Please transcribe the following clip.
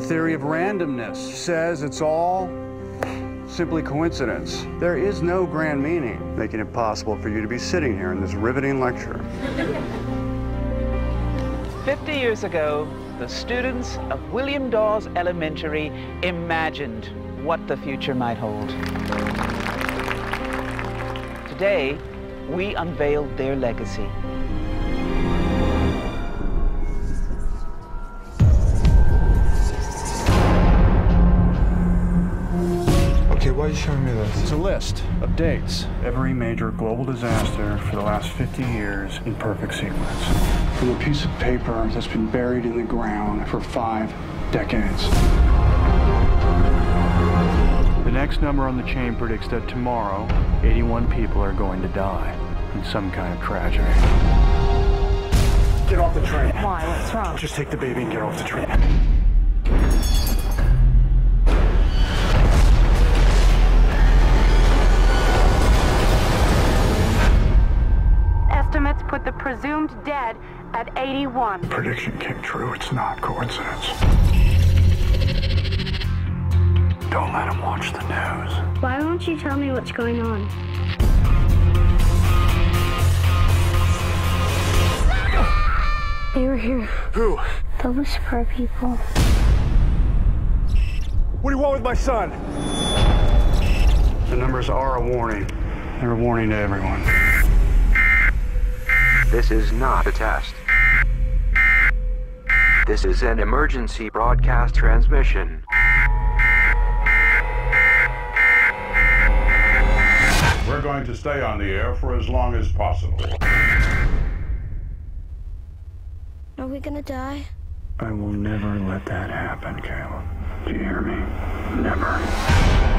theory of randomness says it's all simply coincidence. There is no grand meaning, making it possible for you to be sitting here in this riveting lecture. 50 years ago, the students of William Dawes Elementary imagined what the future might hold. Today, we unveiled their legacy. Okay, why are you showing me this? It's a list of dates. Every major global disaster for the last 50 years in perfect sequence. From a piece of paper that's been buried in the ground for 5 decades. The next number on the chain predicts that tomorrow, 81 people are going to die in some kind of tragedy. Get off the train. Why? What's wrong? Just take the baby and get off the train. Estimates put the presumed dead at 81. The prediction came true. It's not coincidence. Don't let him watch the news. Why won't you tell me what's going on? They were here. Who? The Whisperer people. What do you want with my son? The numbers are a warning. They're a warning to everyone. This is not a test. This is an emergency broadcast transmission. We're going to stay on the air for as long as possible. Are we gonna die? I will never let that happen, Caleb. Do you hear me? Never.